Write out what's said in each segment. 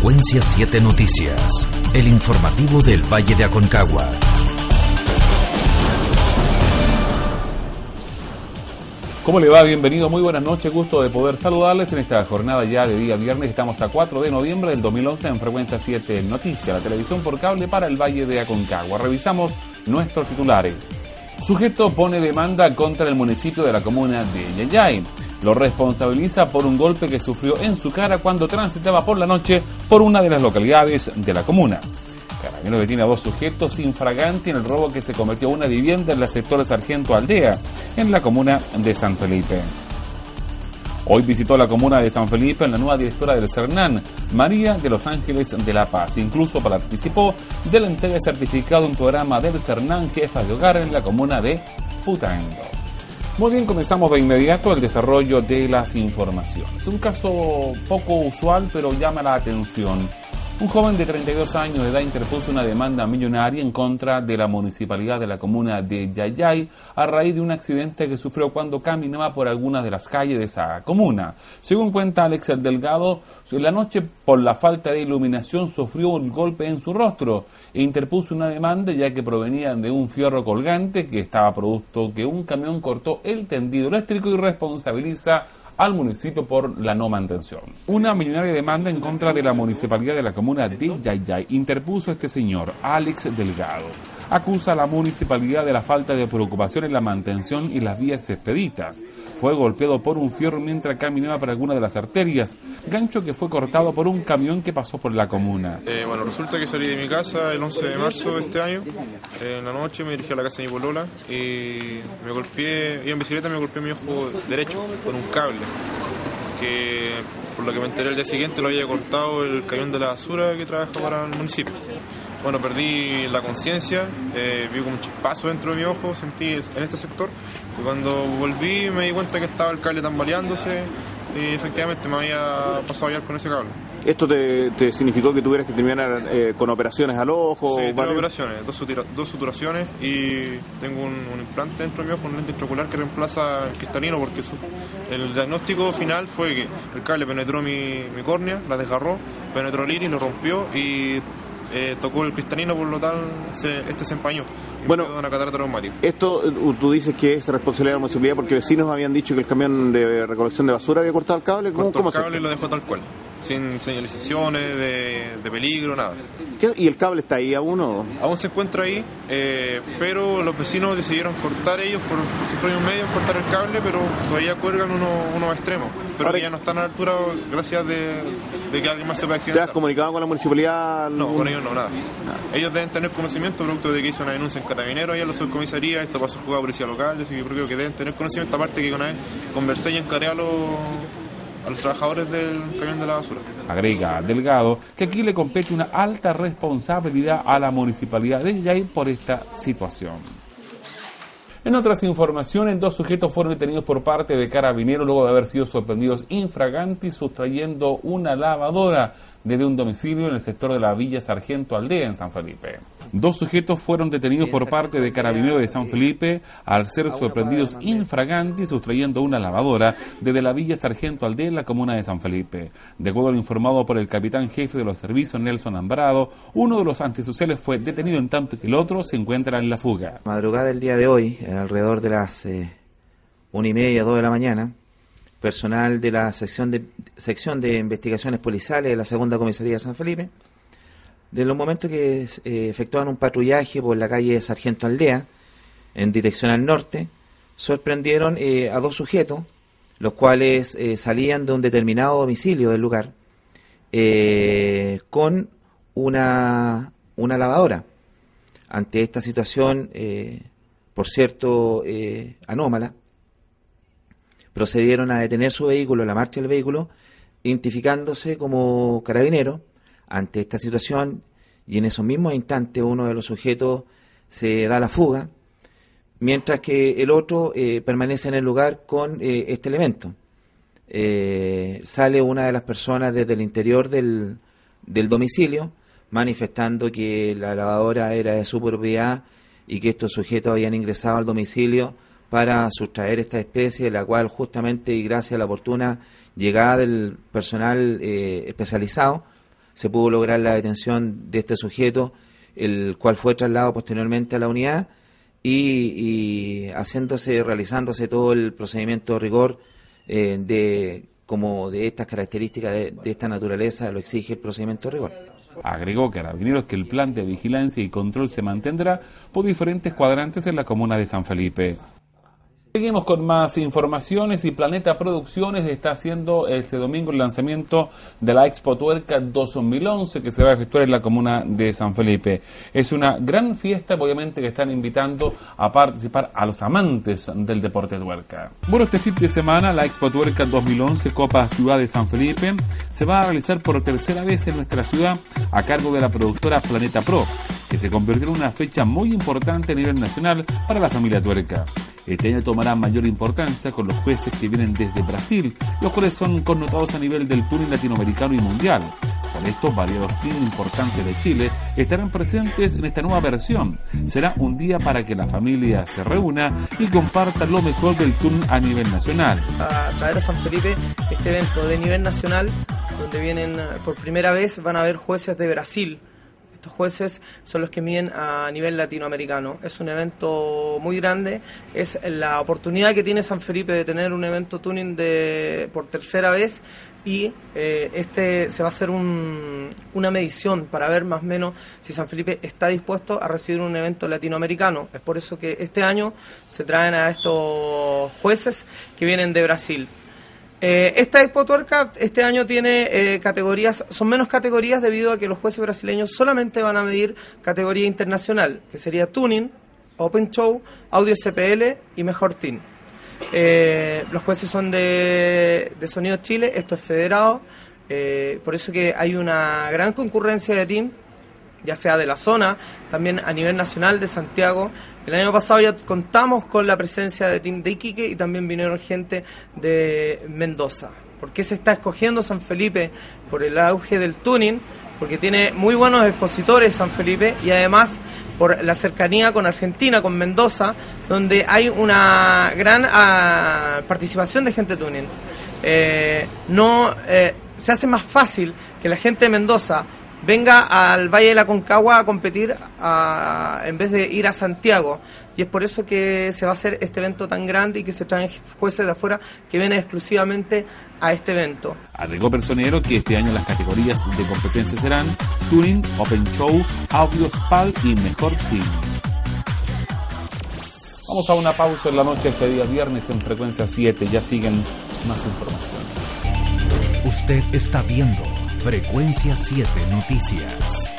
Frecuencia 7 Noticias, el informativo del Valle de Aconcagua. ¿Cómo le va? Bienvenido, muy buenas noches, gusto de poder saludarles en esta jornada ya de día viernes. Estamos a 4 de noviembre del 2011 en Frecuencia 7 Noticias, la televisión por cable para el Valle de Aconcagua. Revisamos nuestros titulares. Sujeto pone demanda contra el municipio de la comuna de Yayay. Lo responsabiliza por un golpe que sufrió en su cara cuando transitaba por la noche por una de las localidades de la comuna. Carabineros detiene a 2 sujetos infraganti en el robo que se cometió a una vivienda en el sector de Sargento Aldea, en la comuna de San Felipe. Hoy visitó la comuna de San Felipe la nueva directora del CERNAN, María de los Ángeles de la Paz. Incluso participó de la entrega de certificado en un programa del CERNAN Jefa de Hogar en la comuna de Putango. Muy bien, comenzamos de inmediato el desarrollo de las informaciones. Un caso poco usual, pero llama la atención. Un joven de 32 años de edad interpuso una demanda millonaria en contra de la municipalidad de la comuna de Yayay a raíz de un accidente que sufrió cuando caminaba por algunas de las calles de esa comuna. Según cuenta Alex el Delgado, en la noche por la falta de iluminación sufrió un golpe en su rostro e interpuso una demanda ya que provenían de un fierro colgante que estaba producto que un camión cortó el tendido eléctrico y responsabiliza al municipio por la no mantención. Una millonaria demanda en contra de la municipalidad de la comuna de Yayay interpuso este señor, Alex Delgado. Acusa a la municipalidad de la falta de preocupación en la mantención y las vías expeditas. Fue golpeado por un fierro mientras caminaba por alguna de las arterias, gancho que fue cortado por un camión que pasó por la comuna. Resulta que salí de mi casa el 11 de marzo de este año. En la noche me dirigí a la casa de mi polola y me golpeé, iba en bicicleta, me golpeé mi ojo derecho con un cable, que por lo que me enteré el día siguiente lo había cortado el camión de la basura que trabaja para el municipio. Bueno, perdí la conciencia, vi como un chispazo dentro de mi ojo, sentí en este sector, y cuando volví me di cuenta que estaba el cable tambaleándose y efectivamente me había pasado a hallar con ese cable. ¿Esto te significó que tuvieras que terminar con operaciones al ojo? Sí, tuve operaciones, dos suturaciones y tengo un implante dentro de mi ojo, un lente intraocular que reemplaza el cristalino, porque el diagnóstico final fue que el cable penetró mi córnea, la desgarró, penetró el iris, lo rompió y tocó el cristalino, por lo tal se empañó y me quedó una catarata traumática. Esto tú dices que es responsabilidad de la municipalidad porque vecinos habían dicho que el camión de recolección de basura había cortado el cable. Cortó el cable y lo dejó tal cual, sin señalizaciones de peligro, nada. ¿Y el cable está ahí aún o? Aún se encuentra ahí, pero los vecinos decidieron cortar ellos por sus propios medios, cortar el cable, pero todavía cuelgan unos extremos, pero ahora, que ya no están a la altura gracias de que alguien más se pueda accidentar. ¿Te has comunicado con la municipalidad? No, con ellos no, nada. Ellos deben tener conocimiento producto de que hizo una denuncia en Carabineros allá en la subcomisaría, esto pasó a jugar a policía local, así que yo creo que deben tener conocimiento, aparte que una vez conversé y encaré a los trabajadores del camión de la basura. Agrega Delgado que aquí le compete una alta responsabilidad a la municipalidad de Yayay por esta situación. En otras informaciones, 2 sujetos fueron detenidos por parte de Carabineros luego de haber sido sorprendidos infraganti sustrayendo una lavadora desde un domicilio en el sector de la Villa Sargento Aldea en San Felipe. 2 sujetos fueron detenidos por parte de Carabineros de San Felipe al ser sorprendidos infraganti sustrayendo una lavadora desde la Villa Sargento Aldea en la comuna de San Felipe. De acuerdo a lo informado por el capitán jefe de los servicios, Nelson Ambrado, uno de los antisociales fue detenido en tanto que el otro se encuentra en la fuga. Madrugada del día de hoy, alrededor de las 1:30, 2 de la mañana, personal de la sección de investigaciones policiales de la segunda comisaría de San Felipe, de los momentos que efectuaban un patrullaje por la calle Sargento Aldea en dirección al norte, sorprendieron a 2 sujetos, los cuales salían de un determinado domicilio del lugar con una lavadora. Ante esta situación, por cierto, anómala, procedieron a detener su vehículo, la marcha del vehículo, identificándose como Carabineros. Ante esta situación, y en esos mismos instantes, uno de los sujetos se da la fuga, mientras que el otro permanece en el lugar con este elemento. Sale una de las personas desde el interior del domicilio, manifestando que la lavadora era de su propiedad y que estos sujetos habían ingresado al domicilio para sustraer esta especie, la cual justamente y gracias a la oportuna llegada del personal especializado, se pudo lograr la detención de este sujeto, el cual fue trasladado posteriormente a la unidad y realizándose todo el procedimiento de rigor como de estas características, de esta naturaleza, lo exige el procedimiento de rigor. Agregó Carabineros que el plan de vigilancia y control se mantendrá por diferentes cuadrantes en la comuna de San Felipe. Seguimos con más informaciones y Planeta Producciones está haciendo este domingo el lanzamiento de la Expo Tuerca 2011 que se va a efectuar en la comuna de San Felipe. Es una gran fiesta, obviamente, que están invitando a participar a los amantes del deporte tuerca. Bueno, este fin de semana la Expo Tuerca 2011 Copa Ciudad de San Felipe se va a realizar por tercera vez en nuestra ciudad a cargo de la productora Planeta Pro, que se convirtió en una fecha muy importante a nivel nacional para la familia tuerca. Este año tomará mayor importancia con los jueces que vienen desde Brasil, los cuales son connotados a nivel del tuning latinoamericano y mundial. Con estos variados teams importantes de Chile estarán presentes en esta nueva versión. Será un día para que la familia se reúna y comparta lo mejor del tuning a nivel nacional. A traer a San Felipe este evento de nivel nacional, donde vienen por primera vez, van a haber jueces de Brasil. Estos jueces son los que miden a nivel latinoamericano. Es un evento muy grande, es la oportunidad que tiene San Felipe de tener un evento tuning por tercera vez y se va a hacer una medición para ver más o menos si San Felipe está dispuesto a recibir un evento latinoamericano. Es por eso que este año se traen a estos jueces que vienen de Brasil. Esta Expo Tuerca este año tiene categorías, son menos categorías debido a que los jueces brasileños solamente van a medir categoría internacional, que sería Tuning, Open Show, Audio CPL y Mejor Team. Los jueces son de Sonido Chile, esto es federado, por eso que hay una gran concurrencia de team, ya sea de la zona, también a nivel nacional de Santiago. El año pasado ya contamos con la presencia de team de Iquique y también vinieron gente de Mendoza. ¿Por qué se está escogiendo San Felipe? Por el auge del tuning, porque tiene muy buenos expositores San Felipe y además por la cercanía con Argentina, con Mendoza, donde hay una gran participación de gente tuning. Se hace más fácil que la gente de Mendoza venga al Valle de la Aconcagua a competir en vez de ir a Santiago, y es por eso que se va a hacer este evento tan grande y que se traen jueces de afuera que vienen exclusivamente a este evento. Agregó Personero que este año las categorías de competencia serán Tuning, Open Show, Audio SPAL y Mejor Team. Vamos a una pausa en la noche este día viernes en Frecuencia 7, ya siguen más información. Usted está viendo Frecuencia 7 Noticias.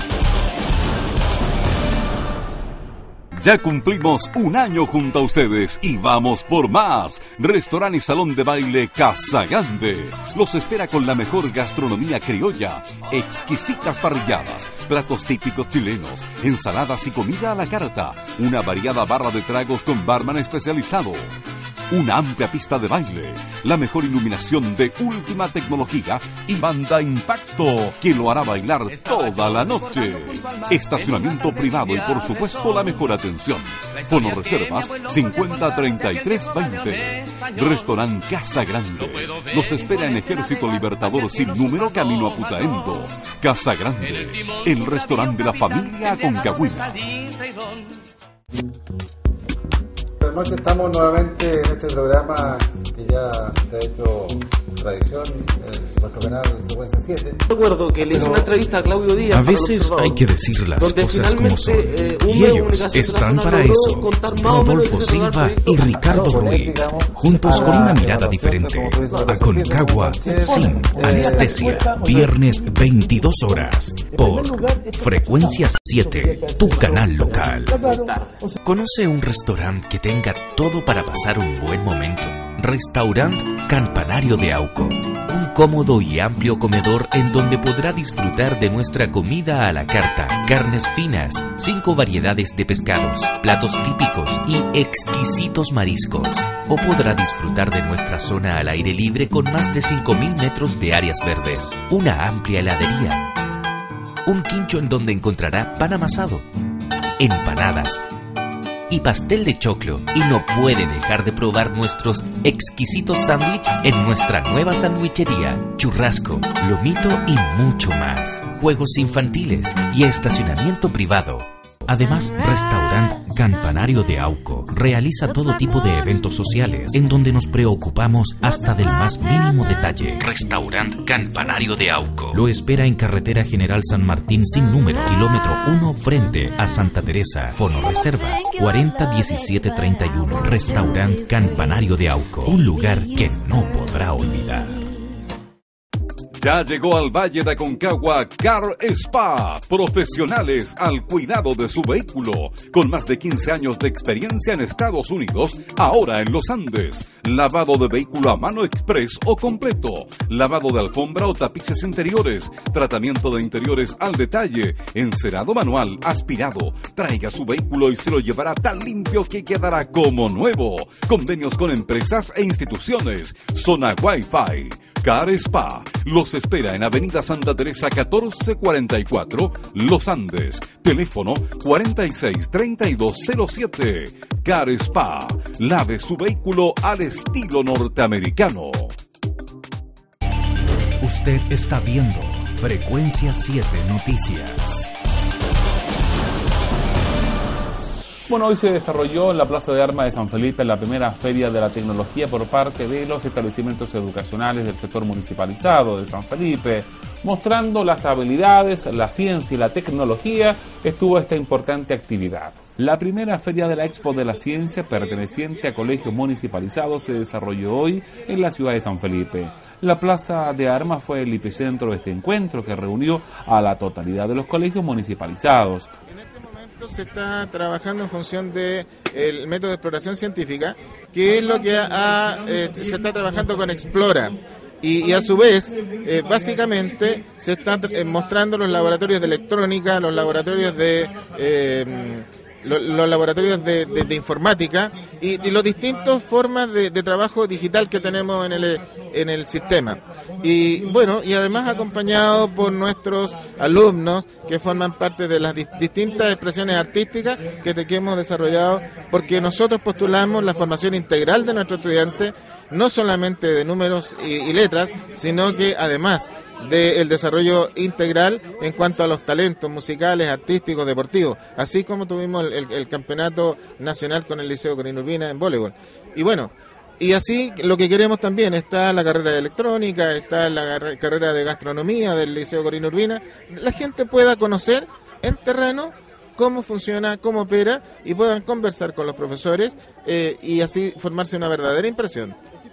Ya cumplimos un año junto a ustedes y vamos por más. Restaurante y salón de baile Casa Grande los espera con la mejor gastronomía criolla, exquisitas parrilladas, platos típicos chilenos, ensaladas y comida a la carta, una variada barra de tragos con barman especializado, una amplia pista de baile, la mejor iluminación de última tecnología y banda Impacto que lo hará bailar toda la noche. Estacionamiento privado y por supuesto la mejor atención. Fono reservas 503320. Restaurante Casa Grande los espera en Ejército Libertador sin número camino a Putaendo. Casa Grande, el restaurante de la familia Aconcagüina. Buenas noches, estamos nuevamente en este programa que ya se ha hecho tradición en nuestro canal Frecuencia 7. Recuerdo que le hice una entrevista a Claudio Díaz. A veces hay que decir las cosas como son. Y ellos están para eso. Rodolfo Silva y Ricardo Ruiz, juntos con una mirada diferente. Aconcagua sin anestesia. Viernes 22 horas por Frecuencia 7, tu canal local. ¿Conoce un restaurante que tenga todo para pasar un buen momento? Restaurant Campanario de Auco. Un cómodo y amplio comedor en donde podrá disfrutar de nuestra comida a la carta, carnes finas, 5 variedades de pescados, platos típicos y exquisitos mariscos. O podrá disfrutar de nuestra zona al aire libre con más de 5.000 metros de áreas verdes, una amplia heladería, un quincho en donde encontrará pan amasado, empanadas, y pastel de choclo. Y no puede dejar de probar nuestros exquisitos sándwiches en nuestra nueva sandwichería. Churrasco, lomito y mucho más. Juegos infantiles y estacionamiento privado. Además, Restaurant Campanario de Auco realiza todo tipo de eventos sociales en donde nos preocupamos hasta del más mínimo detalle. Restaurant Campanario de Auco lo espera en Carretera General San Martín sin número, kilómetro 1 frente a Santa Teresa. Fono reservas 401731. Restaurant Campanario de Auco, un lugar que no podrá olvidar. Ya llegó al Valle de Aconcagua Car Spa, profesionales al cuidado de su vehículo, con más de 15 años de experiencia en Estados Unidos, ahora en los Andes. Lavado de vehículo a mano express o completo, lavado de alfombra o tapices interiores, tratamiento de interiores al detalle, encerado manual, aspirado. Traiga su vehículo y se lo llevará tan limpio que quedará como nuevo. Convenios con empresas e instituciones. Zona Wi-Fi. Car Spa los espera en Avenida Santa Teresa 1444, Los Andes. Teléfono 463207. Car Spa. Lave su vehículo al estilo norteamericano. Usted está viendo Frecuencia 7 Noticias. Bueno, hoy se desarrolló en la Plaza de Armas de San Felipe la primera Feria de la Tecnología por parte de los establecimientos educacionales del sector municipalizado de San Felipe. Mostrando las habilidades, la ciencia y la tecnología, estuvo esta importante actividad. La primera Feria de la Expo de la Ciencia, perteneciente a colegios municipalizados, se desarrolló hoy en la ciudad de San Felipe. La Plaza de Armas fue el epicentro de este encuentro que reunió a la totalidad de los colegios municipalizados. Se está trabajando en función del método de exploración científica, que es lo que se está trabajando con Explora. Y a su vez, básicamente, se están mostrando los laboratorios de electrónica, los laboratorios de informática y las distintas formas de trabajo digital que tenemos en el sistema. Y bueno, y además acompañado por nuestros alumnos que forman parte de las distintas expresiones artísticas que hemos desarrollado, porque nosotros postulamos la formación integral de nuestros estudiantes, no solamente de números y letras, sino que además del desarrollo integral en cuanto a los talentos musicales, artísticos, deportivos, así como tuvimos el campeonato nacional con el Liceo Corina Urbina en voleibol. Y bueno, y así lo que queremos también, está la carrera de electrónica, está la carrera de gastronomía del Liceo Corina Urbina, la gente pueda conocer en terreno cómo funciona, cómo opera y puedan conversar con los profesores y así formarse una verdadera impresión.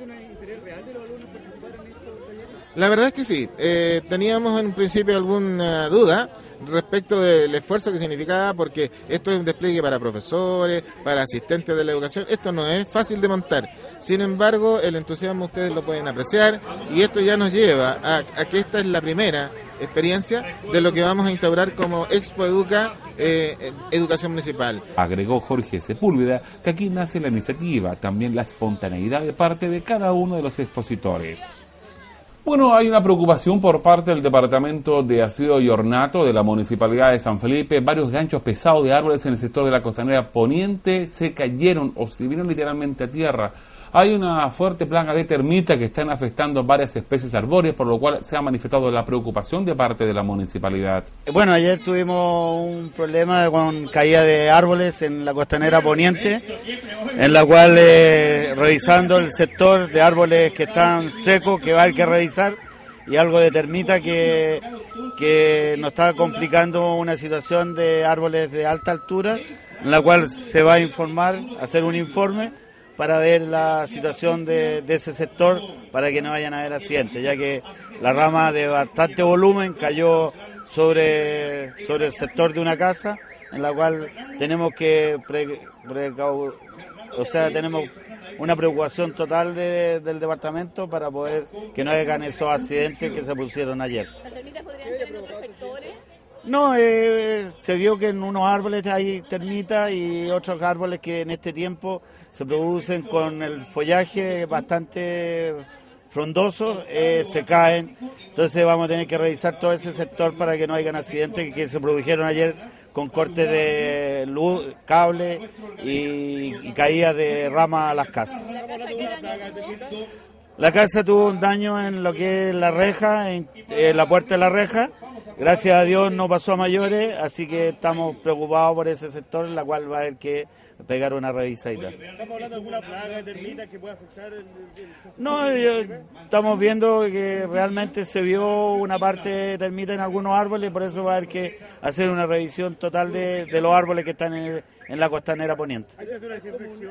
La verdad es que sí, teníamos en un principio alguna duda respecto del esfuerzo que significaba, porque esto es un despliegue para profesores, para asistentes de la educación, esto no es fácil de montar. Sin embargo, el entusiasmo ustedes lo pueden apreciar y esto ya nos lleva a que esta es la primera experiencia de lo que vamos a instaurar como Expo Educa, Educación Municipal. Agregó Jorge Sepúlveda que aquí nace la iniciativa, también la espontaneidad de parte de cada uno de los expositores. Bueno, hay una preocupación por parte del Departamento de Aseo y Ornato de la Municipalidad de San Felipe. Varios ganchos pesados de árboles en el sector de la costanera poniente se cayeron o se vieron literalmente a tierra. Hay una fuerte plaga de termitas que están afectando varias especies arbóreas, por lo cual se ha manifestado la preocupación de parte de la municipalidad. Bueno, ayer tuvimos un problema con caída de árboles en la costanera poniente, en la cual revisando el sector de árboles que están secos, que va a haber que revisar, y algo de termita que nos está complicando una situación de árboles de alta altura, en la cual se va a informar, hacer un informe para ver la situación de ese sector, para que no vayan a haber accidentes, ya que la rama de bastante volumen cayó sobre el sector de una casa, en la cual tenemos que tenemos una preocupación total del departamento para poder que no hagan esos accidentes que se pusieron ayer. ¿Las termitas podrían estar en otros sectores? No, se vio que en unos árboles hay termitas y otros árboles que en este tiempo se producen con el follaje bastante frondoso, se caen. Entonces vamos a tener que revisar todo ese sector para que no hayan accidentes que se produjeron ayer con cortes de luz, cable y caídas de rama a las casas. La casa tuvo un daño en lo que es la reja, en la puerta de la reja. Gracias a Dios no pasó a mayores, así que estamos preocupados por ese sector, en la cual va a haber que pegar una revisadita. ¿Estamos hablando de alguna plaga de termitas que pueda afectar No, estamos viendo que realmente se vio una parte de termita en algunos árboles, por eso va a haber que hacer una revisión total de los árboles que están en la costanera poniente. ¿Hay que hacer una desinfección?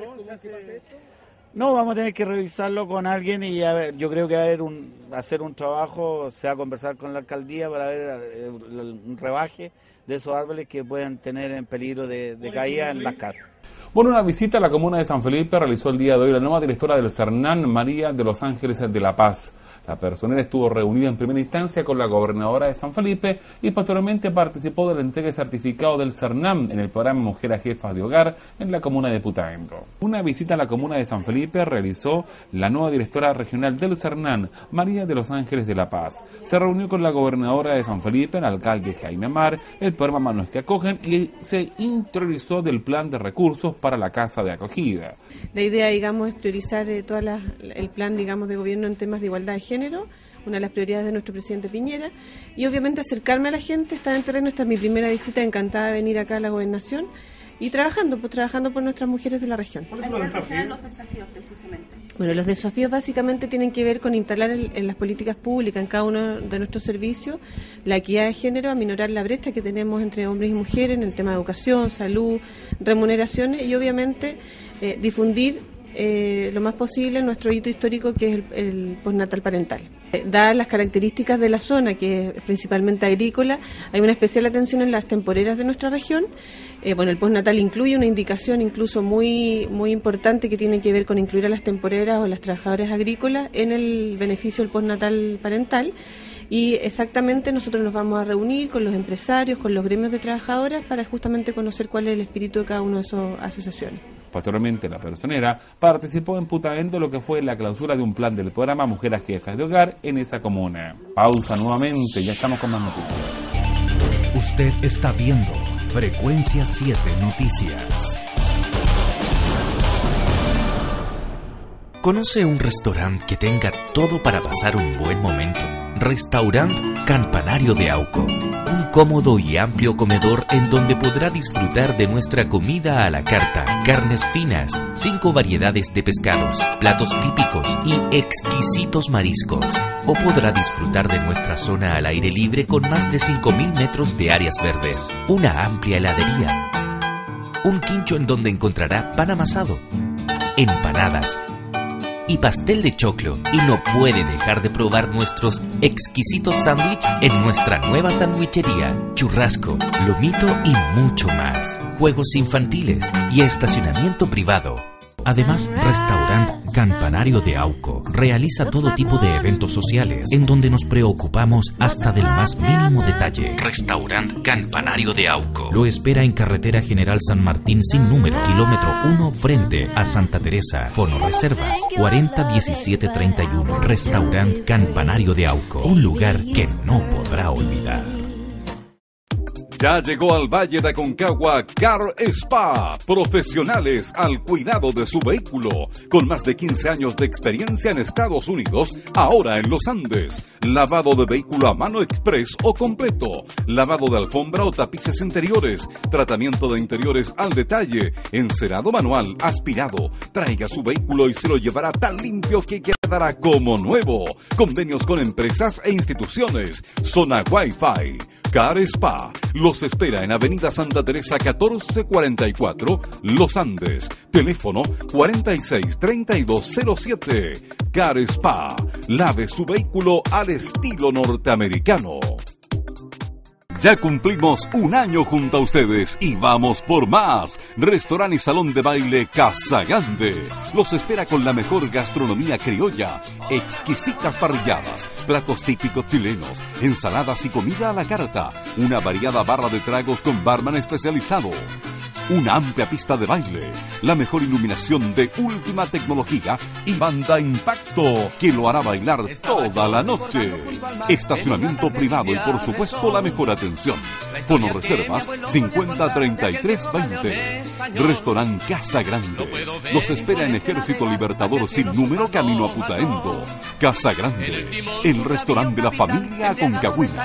No, vamos a tener que revisarlo con alguien y yo creo que hacer un trabajo, se va a conversar con la alcaldía para ver un rebaje de esos árboles que puedan tener en peligro de caída en las casas. Bueno, una visita a la comuna de San Felipe realizó el día de hoy la nueva directora del CERNAN, María de los Ángeles de la Paz. La personera estuvo reunida en primera instancia con la gobernadora de San Felipe y posteriormente participó de la entrega de certificado del CERNAM en el programa Mujeres Jefas de Hogar en la comuna de Putaendo. Una visita a la comuna de San Felipe realizó la nueva directora regional del CERNAN, María de los Ángeles de la Paz. Se reunió con la gobernadora de San Felipe, el alcalde Jaime Amar, el programa Manos que Acogen y se interiorizó del plan de recursos para la casa de acogida. La idea, digamos, es priorizar el plan, digamos, de gobierno en temas de igualdad de género, una de las prioridades de nuestro presidente Piñera, y obviamente acercarme a la gente, estar en terreno. Esta es mi primera visita, encantada de venir acá a la gobernación y trabajando por nuestras mujeres de la región. ¿Cuáles son los desafíos precisamente? Bueno, los desafíos básicamente tienen que ver con instalar en las políticas públicas, en cada uno de nuestros servicios, la equidad de género, aminorar la brecha que tenemos entre hombres y mujeres en el tema de educación, salud, remuneraciones y obviamente difundir lo más posible nuestro hito histórico, que es el postnatal parental. Dadas las características de la zona, que es principalmente agrícola, hay una especial atención en las temporeras de nuestra región. El postnatal incluye una indicación incluso muy importante que tiene que ver con incluir a las temporeras o las trabajadoras agrícolas en el beneficio del postnatal parental. Y exactamente nosotros nos vamos a reunir con los empresarios, con los gremios de trabajadoras para justamente conocer cuál es el espíritu de cada una de esas asociaciones. Posteriormente, la personera participó en Putaendo lo que fue la clausura de un plan del programa Mujeres Jefas de Hogar en esa comuna. Pausa nuevamente, ya estamos con más noticias. Usted está viendo Frecuencia 7 Noticias. ¿Conoce un restaurante que tenga todo para pasar un buen momento? Restaurant Campanario de Auco. Un cómodo y amplio comedor en donde podrá disfrutar de nuestra comida a la carta, carnes finas, 5 variedades de pescados, platos típicos y exquisitos mariscos. O podrá disfrutar de nuestra zona al aire libre con más de 5.000 metros de áreas verdes, una amplia heladería, un quincho en donde encontrará pan amasado, empanadas y pastel de choclo, y no puede dejar de probar nuestros exquisitos sándwiches en nuestra nueva sandwichería, churrasco, lomito y mucho más, juegos infantiles y estacionamiento privado. Además, Restaurant Campanario de Auco realiza todo tipo de eventos sociales en donde nos preocupamos hasta del más mínimo detalle. Restaurant Campanario de Auco lo espera en Carretera General San Martín sin número, kilómetro 1 frente a Santa Teresa. Fono reservas 401731. Restaurant Campanario de Auco, un lugar que no podrá olvidar. Ya llegó al Valle de Aconcagua Car Spa, profesionales al cuidado de su vehículo, con más de 15 años de experiencia en Estados Unidos, ahora en los Andes. Lavado de vehículo a mano express o completo, lavado de alfombra o tapices interiores, tratamiento de interiores al detalle, encerado manual, aspirado. Traiga su vehículo y se lo llevará tan limpio que quedará como nuevo. Convenios con empresas e instituciones. Zona Wi-Fi. Car Spa los espera en Avenida Santa Teresa 1444, Los Andes. Teléfono 463207. Car Spa. Lave su vehículo al estilo norteamericano. Ya cumplimos un año junto a ustedes y vamos por más. Restaurante y salón de baile Casa Grande los espera con la mejor gastronomía criolla, exquisitas parrilladas, platos típicos chilenos, ensaladas y comida a la carta, una variada barra de tragos con barman especializado. una amplia pista de baile, la mejor iluminación de última tecnología y banda Impacto, que lo hará bailar toda la noche. Estacionamiento privado y por supuesto la mejor atención. Fono reservas 503320. Restaurant Casa Grande. Los espera en Ejército Libertador sin número camino a Putaendo. Casa Grande, el restaurante de la familia Aconcagüina.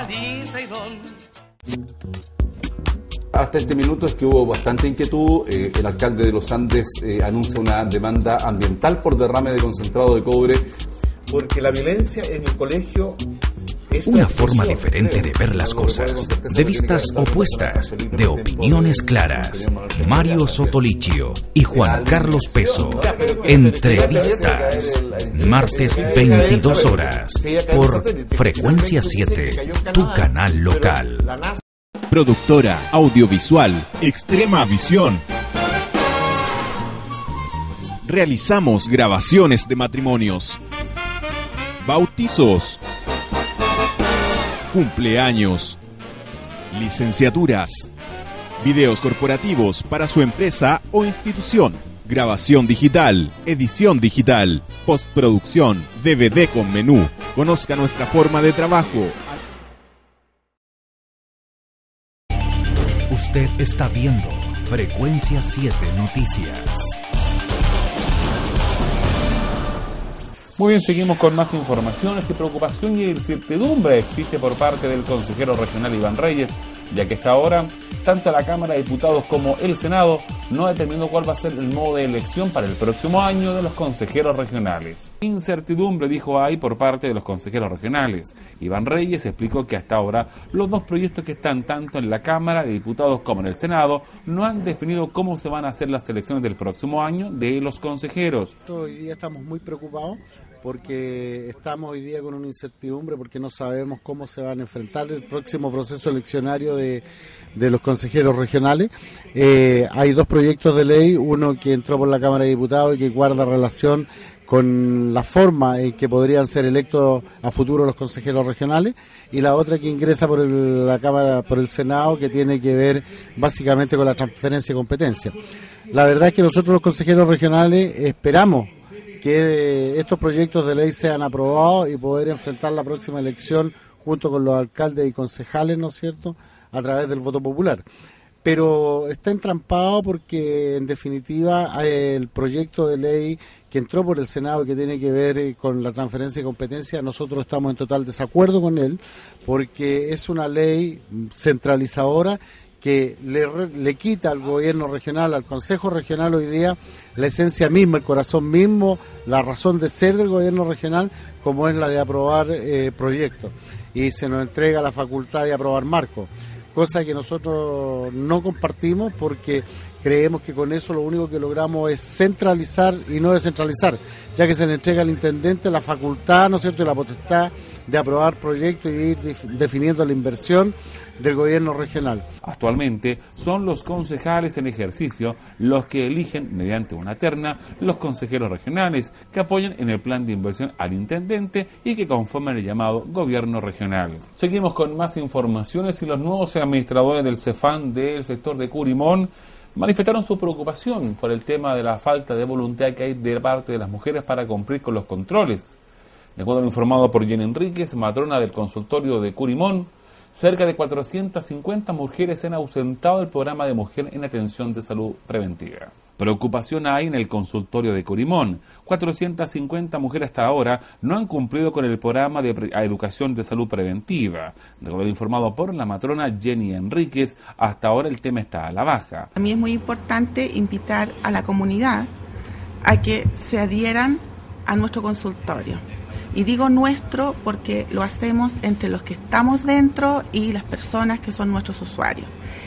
Hasta este minuto es que hubo bastante inquietud. El alcalde de Los Andes anuncia una demanda ambiental por derrame de concentrado de cobre. Porque la violencia en el colegio... Una forma diferente de ver las cosas, de vistas opuestas, de opiniones claras. Mario Sotolichio y Juan Carlos Peso. Entrevistas. Martes 22 horas por Frecuencia 7, tu canal local. Productora audiovisual Extrema Visión. Realizamos grabaciones de matrimonios, bautizos, cumpleaños, licenciaturas, videos corporativos para su empresa o institución, grabación digital, edición digital, postproducción, DVD con menú. Conozca nuestra forma de trabajo. Usted está viendo Frecuencia 7 Noticias. Muy bien, seguimos con más informaciones. Y preocupación y incertidumbre existe por parte del consejero regional Iván Reyes, ya que hasta ahora tanto la Cámara de Diputados como el Senado no ha determinado cuál va a ser el modo de elección para el próximo año de los consejeros regionales. Incertidumbre, dijo ahí, por parte de los consejeros regionales. Iván Reyes explicó que hasta ahora los dos proyectos que están tanto en la Cámara de Diputados como en el Senado no han definido cómo se van a hacer las elecciones del próximo año de los consejeros. Hoy día estamos muy preocupados porque estamos hoy día con una incertidumbre porque no sabemos cómo se van a enfrentar el próximo proceso eleccionario de los consejeros regionales. Hay dos proyectos de ley, uno que entró por la Cámara de Diputados y que guarda relación con la forma en que podrían ser electos a futuro los consejeros regionales, y la otra que ingresa por la Cámara, por el Senado, que tiene que ver básicamente con la transferencia de competencia. La verdad es que nosotros los consejeros regionales esperamos que estos proyectos de ley sean aprobados y poder enfrentar la próxima elección junto con los alcaldes y concejales, ¿no es cierto?, a través del voto popular. Pero está entrampado porque, en definitiva, el proyecto de ley que entró por el Senado y que tiene que ver con la transferencia de competencia, nosotros estamos en total desacuerdo con él, porque es una ley centralizadora que le quita al gobierno regional, al Consejo Regional hoy día, la esencia misma, el corazón mismo, la razón de ser del gobierno regional, como es la de aprobar proyectos. Y se nos entrega la facultad de aprobar marcos, cosa que nosotros no compartimos porque creemos que con eso lo único que logramos es centralizar y no descentralizar, ya que se le entrega al intendente la facultad, ¿no es cierto?, y la potestad de aprobar proyectos y de ir definiendo la inversión del gobierno regional. Actualmente son los concejales en ejercicio los que eligen mediante una terna los consejeros regionales que apoyan en el plan de inversión al intendente y que conforman el llamado gobierno regional. Seguimos con más informaciones y los nuevos administradores del CEFAM del sector de Curimón manifestaron su preocupación por el tema de la falta de voluntad que hay de parte de las mujeres para cumplir con los controles. De acuerdo a lo informado por Jenny Enríquez, matrona del consultorio de Curimón, cerca de 450 mujeres se han ausentado del programa de Mujer en Atención de Salud Preventiva. Preocupación hay en el consultorio de Curimón. 450 mujeres hasta ahora no han cumplido con el programa de educación de salud preventiva. De acuerdo a lo informado por la matrona Jenny Enríquez, hasta ahora el tema está a la baja. A mí es muy importante invitar a la comunidad a que se adhieran a nuestro consultorio. Y digo nuestro porque lo hacemos entre los que estamos dentro y las personas que son nuestros usuarios.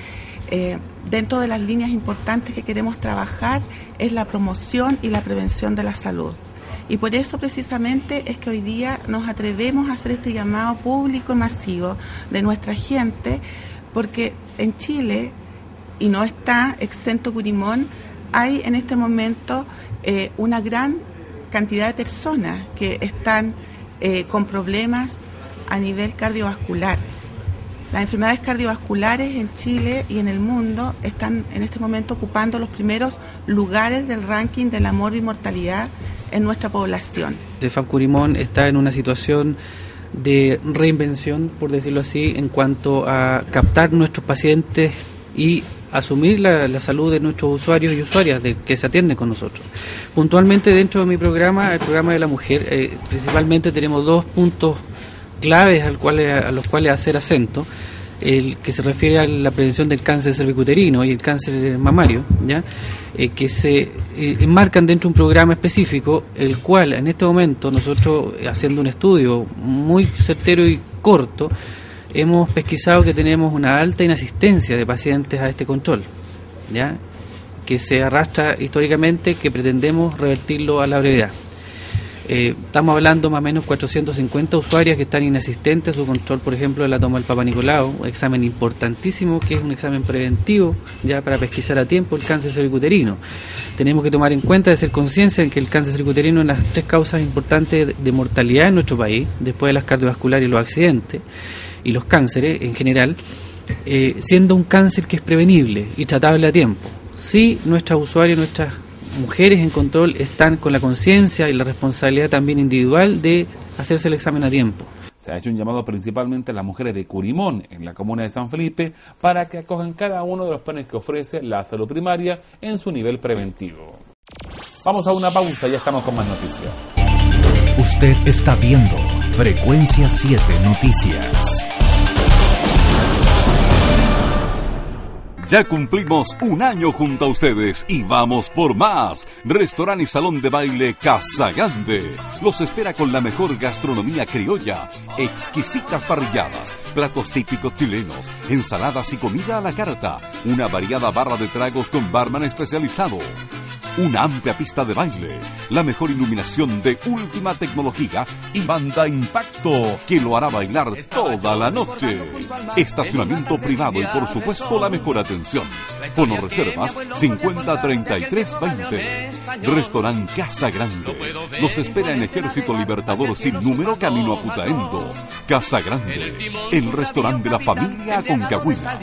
Dentro de las líneas importantes que queremos trabajar es la promoción y la prevención de la salud. Y por eso precisamente es que hoy día nos atrevemos a hacer este llamado público y masivo de nuestra gente, porque en Chile, y no está exento Curimón, hay en este momento una gran cantidad de personas que están con problemas a nivel cardiovascular. Las enfermedades cardiovasculares en Chile y en el mundo están en este momento ocupando los primeros lugares del ranking de la morbi-mortalidad en nuestra población. CEFAM Curimón está en una situación de reinvención, por decirlo así, en cuanto a captar nuestros pacientes y asumir la salud de nuestros usuarios y usuarias que se atienden con nosotros. Puntualmente dentro de mi programa, el programa de la mujer, principalmente tenemos 2 puntos claves a los cuales hacer acento. El que se refiere a la prevención del cáncer cervicuterino y el cáncer mamario, ¿ya? Que se enmarcan dentro de un programa específico, el cual en este momento nosotros, haciendo un estudio muy certero y corto, hemos pesquisado que tenemos una alta inasistencia de pacientes a este control, ¿ya? Que se arrastra históricamente, que pretendemos revertirlo a la brevedad. Estamos hablando más o menos 450 usuarias que están inasistentes a su control, por ejemplo, de la toma del Papa Nicolau, un examen importantísimo que es un examen preventivo ya para pesquisar a tiempo el cáncer cervicuterino. Tenemos que tomar en cuenta, de ser conciencia en que el cáncer cervicuterino es una de las 3 causas importantes de mortalidad en nuestro país, después de las cardiovasculares y los accidentes y los cánceres en general, siendo un cáncer que es prevenible y tratable a tiempo. Si nuestras usuarias, nuestras mujeres en control están con la conciencia y la responsabilidad también individual de hacerse el examen a tiempo. Se ha hecho un llamado principalmente a las mujeres de Curimón, en la comuna de San Felipe, para que acojan cada uno de los planes que ofrece la salud primaria en su nivel preventivo. Vamos a una pausa, ya estamos con más noticias. Usted está viendo Frecuencia 7 Noticias. Ya cumplimos un año junto a ustedes y vamos por más. Restaurante y salón de baile Casa Grande los espera con la mejor gastronomía criolla, exquisitas parrilladas, platos típicos chilenos, ensaladas y comida a la carta, una variada barra de tragos con barman especializado, una amplia pista de baile, la mejor iluminación de última tecnología y banda Impacto que lo hará bailar toda la noche. Estacionamiento privado y por supuesto la mejor atención. Fono reservas 503320. Restaurante Casa Grande los espera en Ejército Libertador sin número camino a Putaendo. Casa Grande, el restaurante de la familia Aconcagüina.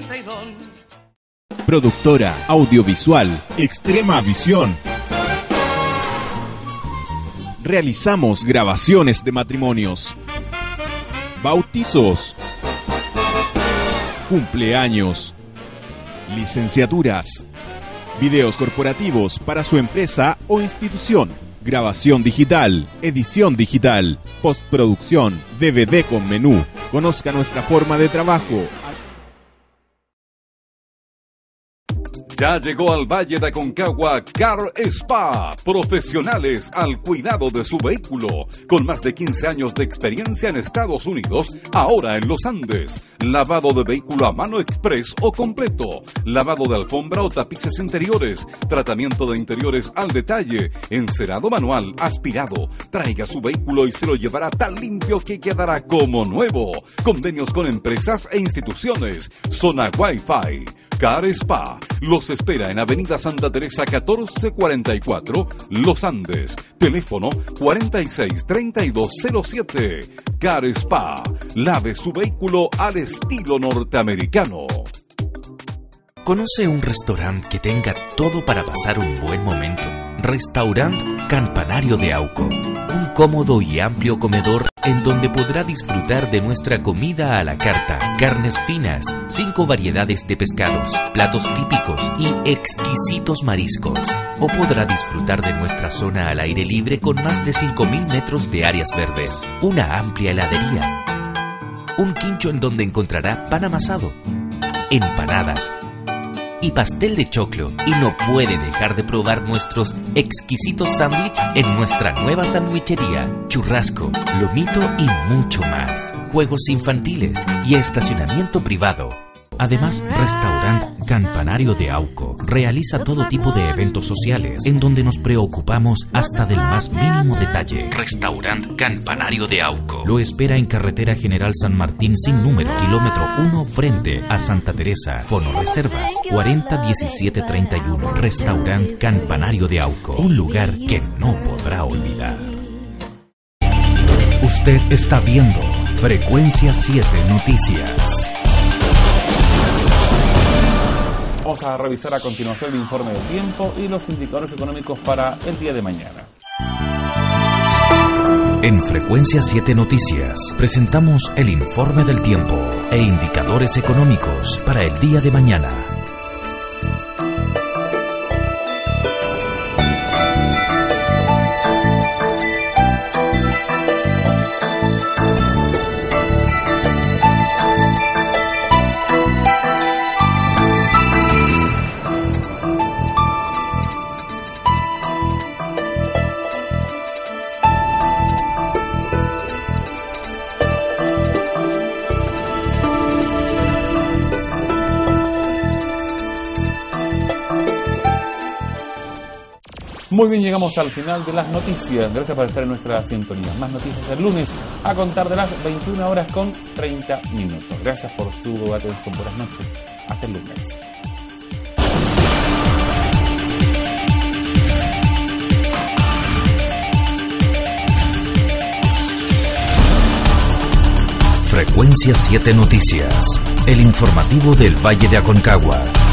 Productora audiovisual Extrema Visión. Realizamos grabaciones de matrimonios, bautizos, cumpleaños, licenciaturas, videos corporativos para su empresa o institución, grabación digital, edición digital, postproducción, DVD con menú. Conozca nuestra forma de trabajo. Ya llegó al Valle de Aconcagua Car Spa, profesionales al cuidado de su vehículo, con más de 15 años de experiencia en Estados Unidos, ahora en los Andes. Lavado de vehículo a mano express o completo, lavado de alfombra o tapices interiores, tratamiento de interiores al detalle, encerado manual, aspirado. Traiga su vehículo y se lo llevará tan limpio que quedará como nuevo. Convenios con empresas e instituciones. Zona Wi-Fi. Car Spa los espera en Avenida Santa Teresa 1444, Los Andes. Teléfono 463207. Car Spa. Lave su vehículo al estilo norteamericano. ¿Conoce un restaurante que tenga todo para pasar un buen momento? Restaurant Campanario de Auco. Un cómodo y amplio comedor en donde podrá disfrutar de nuestra comida a la carta, carnes finas, 5 variedades de pescados, platos típicos y exquisitos mariscos. O podrá disfrutar de nuestra zona al aire libre con más de 5.000 metros de áreas verdes, una amplia heladería, un quincho en donde encontrará pan amasado, empanadas y pastel de choclo, y no puede dejar de probar nuestros exquisitos sándwiches en nuestra nueva sandwichería, churrasco, lomito y mucho más, juegos infantiles y estacionamiento privado. Además, Restaurant Campanario de Auco realiza todo tipo de eventos sociales en donde nos preocupamos hasta del más mínimo detalle. Restaurant Campanario de Auco lo espera en Carretera General San Martín sin número, kilómetro 1 frente a Santa Teresa. Fono reservas 401731. Restaurant Campanario de Auco, un lugar que no podrá olvidar. Usted está viendo Frecuencia 7 Noticias. Vamos a revisar a continuación el informe del tiempo y los indicadores económicos para el día de mañana. En Frecuencia 7 Noticias presentamos el informe del tiempo e indicadores económicos para el día de mañana. Muy bien, llegamos al final de las noticias. Gracias por estar en nuestra sintonía. Más noticias el lunes a contar de las 21 horas con 30 minutos. Gracias por su atención. Buenas noches. Hasta el lunes. Frecuencia 7 Noticias, el informativo del Valle de Aconcagua.